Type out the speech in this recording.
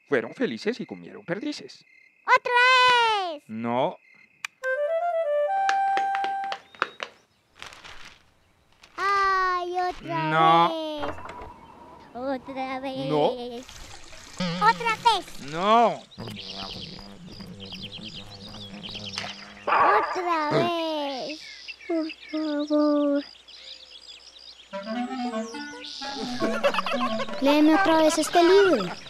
Fueron felices y comieron perdices. ¡Otra vez! No. ¡Ay, otra No. vez! ¡Otra vez! No. ¡Otra vez! No. ¡Otra vez! Por favor. Léeme otra vez este libro.